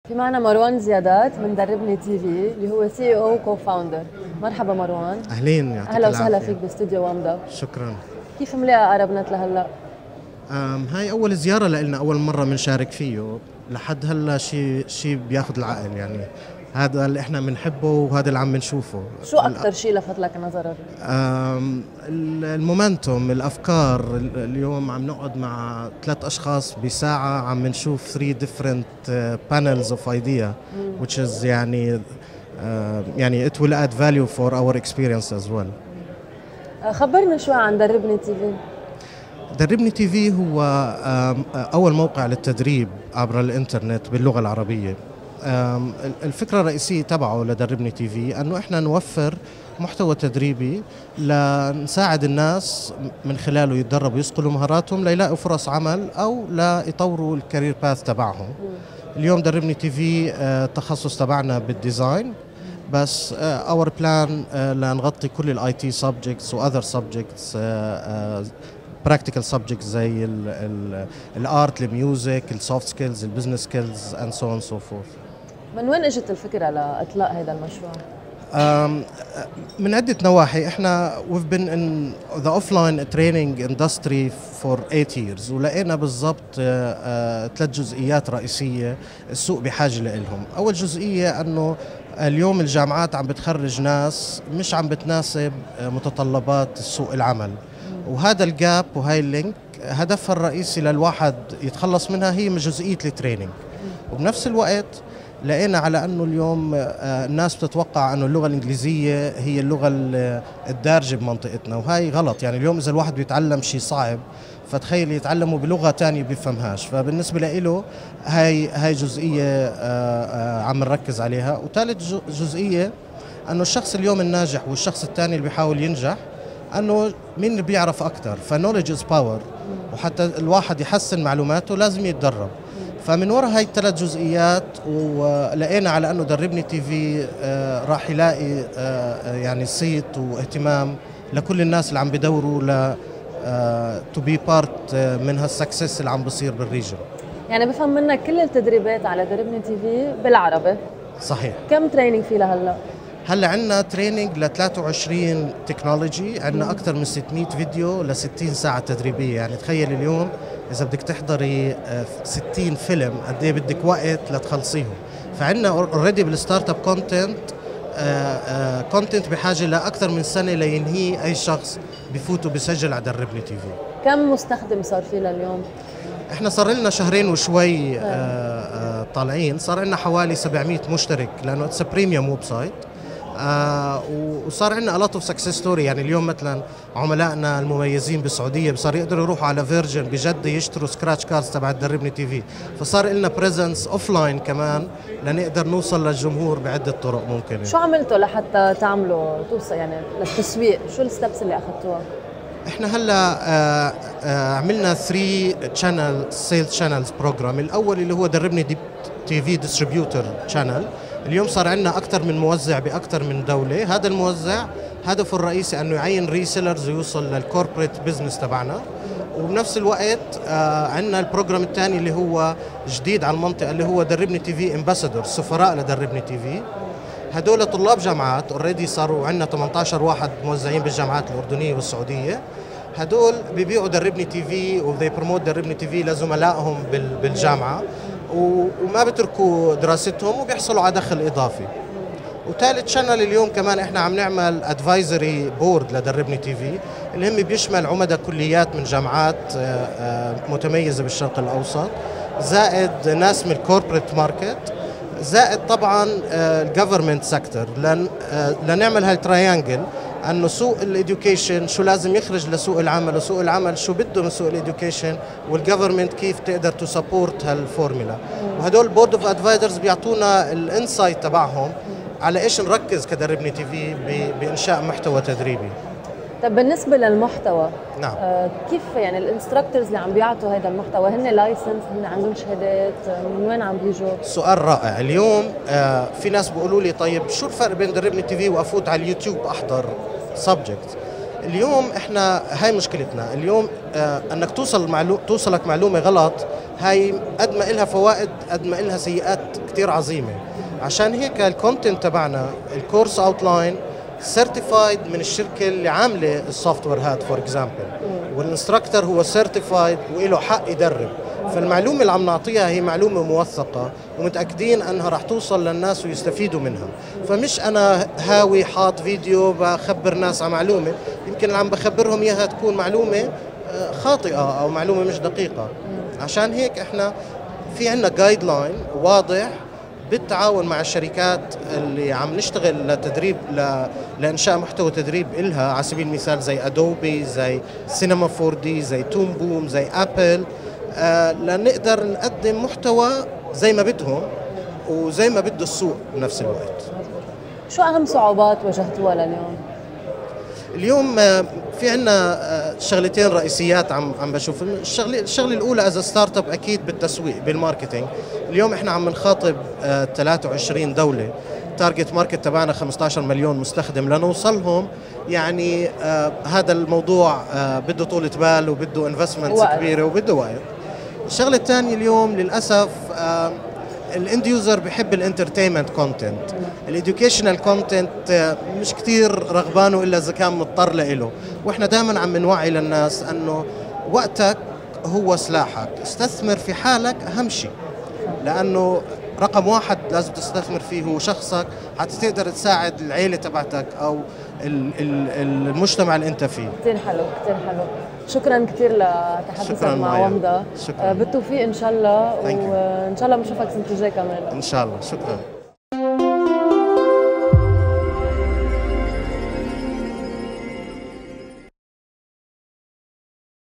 في معنا مروان زيادات من دربني تي في اللي هو سي او وكو فاوندر. مرحبا مروان. اهلين، يعطيك اهلا وسهلا العافية. فيك باستوديو وامدا. شكرا. كيف ملاقي اربنت لهلا؟ هاي اول زيارة لنا، اول مرة بنشارك فيه. لحد هلا شيء بياخذ العقل يعني. هذا اللي احنا بنحبه وهذا اللي عم بنشوفه. شو اكثر شيء لفت لك نظرك؟ المومنتوم، الافكار. اليوم عم نقعد مع 3 اشخاص بساعة عم نشوف 3 different panels of idea which is يعني it will add value for our experience as well. خبرنا شوي عن دربني تي في. دربني تي في هو أول موقع للتدريب عبر الإنترنت باللغة العربية. الفكرة الرئيسية تبعه لدربني تي في أنه إحنا نوفر محتوى تدريبي لنساعد الناس من خلاله يتدربوا يصقلوا مهاراتهم ليلاقوا فرص عمل أو ليطوروا الكارير باث تبعهم. اليوم دربني تي في التخصص تبعنا بالديزاين، بس اور بلان لنغطي كل الاي تي سبجكتس واذر سبجكتس، براكتيكال سبجكتس زي الارت، الميوزك، السوفت سكيلز، البزنس سكيلز اند سو اون سو فورث. من وين اجت الفكره لاطلاق هذا المشروع؟ من عدة نواحي. احنا we've been in the offline training industry for 8 years ولقينا بالضبط 3 جزئيات رئيسية السوق بحاجة لهم. أول جزئية أنه اليوم الجامعات عم بتخرج ناس مش عم بتناسب متطلبات سوق العمل، وهذا الجاب وهاي اللينك هدفها الرئيسي للواحد يتخلص منها هي من جزئية التريننج. وبنفس الوقت لقينا على أنه اليوم الناس بتتوقع أنه اللغة الإنجليزية هي اللغة الدارجة بمنطقتنا، وهاي غلط. يعني اليوم إذا الواحد بيتعلم شيء صعب فتخيل يتعلمه بلغة تانية بيفهمهاش. فبالنسبة له هاي جزئية عم نركز عليها. وثالث جزئية أنه الشخص اليوم الناجح والشخص الثاني اللي بيحاول ينجح أنه مين اللي بيعرف أكتر. فنوليدج از باور، وحتى الواحد يحسن معلوماته لازم يتدرب. فمن وراء هاي ال3 جزئيات ولقينا على أنه دربني تي في راح يلاقي يعني صيت واهتمام لكل الناس اللي عم بدوروا ل تو بي بارت من هالسكسس اللي عم بصير بالريجن. يعني بفهم منك كل التدريبات على دربني تي في بالعربي. صحيح. كم تريننج في لهلا؟ هلا عندنا تريننج ل 23 تكنولوجي، عندنا اكثر من 600 فيديو ل 60 ساعه تدريبيه. يعني تخيل اليوم اذا بدك تحضري 60 فيلم قد ايه بدك وقت لتخلصيهم. فعندنا اوريدي بالستارت اب كونتنت بحاجه لاكثر من سنه لينهي اي شخص بفوت وبسجل على دربني تي في. كم مستخدم صار في لليوم؟ احنا صار لنا 2 شهرين وشوي طالعين. صار لنا حوالي 700 مشترك لانه اتس بريميوم ويب سايت. وصار عندنا a lot of success story. يعني اليوم مثلا عملائنا المميزين بالسعوديه صار يقدروا يروحوا على فيرجن بجده يشتروا سكراتش كاردز تبع دربني تي في. فصار لنا بريزنس اوف لاين كمان لنقدر نوصل للجمهور بعده طرق ممكنه. شو عملتوا لحتى توصل يعني للتسويق؟ شو الستبس اللي اخذتوها؟ احنا هلا عملنا 3 channel sales channels بروجرام. الاول اللي هو دربني تي في ديستريبيوتر channel. اليوم صار عندنا أكثر من موزع بأكثر من دولة. هذا الموزع هدفه الرئيسي أنه يعين ريسيلرز ويوصل للكوربريت بزنس تبعنا. وبنفس الوقت عندنا البروجرام الثاني اللي هو جديد على المنطقة اللي هو دربني تي في امباسادور، سفراء لدربني تي في. هدول طلاب جامعات اوريدي صاروا عندنا 18 واحد موزعين بالجامعات الأردنية والسعودية. هدول بيبيعوا دربني تي في وذي بروموت دربني تي في لزملائهم بالجامعة، وما بتركوا دراستهم وبيحصلوا على دخل اضافي. وثالث شانل اليوم كمان احنا عم نعمل ادفايزري بورد لدربني تي في اللي هم بيشمل عمداء كليات من جامعات متميزه بالشرق الاوسط، زائد ناس من الكوربريت ماركت، زائد طبعا الجفرمنت سيكتور. لنعمل هالتريانجل انه سوق الاديوكيشن شو لازم يخرج لسوق العمل، وسوق العمل شو بده من سوق الاديوكيشن، والجفرمنت كيف تقدر تسبورت هالفورمولا. وهدول بورد اوف ادفايزرز بيعطونا الانسايت تبعهم على ايش نركز كدربني تي في بانشاء محتوى تدريبي. طب بالنسبه للمحتوى، نعم، كيف يعني الانستراكتورز اللي عم بيعطوا هذا المحتوى هن لايسنس، هن عندهم شهادات، من وين عم بيجوا؟ سؤال رائع. اليوم في ناس بيقولوا لي طيب شو الفرق بين دربني تي في وافوت على اليوتيوب احضر سبجكت؟ اليوم احنا هاي مشكلتنا اليوم، انك توصلك معلومه غلط هاي قد ما إلها فوائد قد ما إلها سيئات كتير عظيمة. عشان هيك الكونتنت تبعنا الكورس اوتلاين سيرتيفايد من الشركه اللي عامله السوفت وير هاد فور اكزامبل، والانستراكتور هو سيرتيفايد وله حق يدرب. فالمعلومه اللي عم نعطيها هي معلومه موثقه ومتاكدين انها راح توصل للناس ويستفيدوا منها. فمش انا هاوي حاط فيديو بخبر ناس على معلومه يمكن اللي عم بخبرهم اياها تكون معلومه خاطئه او معلومه مش دقيقه. عشان هيك احنا في عندنا جايد لاين واضح بالتعاون مع الشركات اللي عم نشتغل لتدريب لإنشاء محتوى تدريب إلها، على سبيل المثال زي أدوبي، زي سينما 4D، زي توم بوم، زي أبل، لنقدر نقدم محتوى زي ما بدهم وزي ما بده السوق بنفس الوقت. شو أهم صعوبات واجهتوها لليوم؟ اليوم في عنا شغلتين رئيسيات عم بشوف. الشغله الاولى از ستارت اب اكيد بالتسويق بالماركتينج. اليوم احنا عم نخاطب 23 دوله، تارجت ماركت تبعنا 15 مليون مستخدم لنوصلهم. يعني هذا الموضوع بده طولة بال وبده انفستمنتس كبيره وبده وقت. الشغله الثانيه اليوم للاسف الاند يوزر بحب الانترتينمنت كونتنت، الاديوكيشنال كونتنت مش كتير رغبانه الا اذا كان مضطر له. واحنا دائما عم نوعي للناس انه وقتك هو سلاحك، استثمر في حالك اهم شيء، لانه رقم واحد لازم تستثمر فيه هو شخصك حتى تقدر تساعد العيله تبعتك او المجتمع اللي انت فيه. كثير حلو كثير حلو. شكرا كثير لتحدثك مع ومدا. بالتوفيق ان شاء الله، وان شاء الله بنشوفك السنه الجايه كمان. ان شاء الله. شكرا.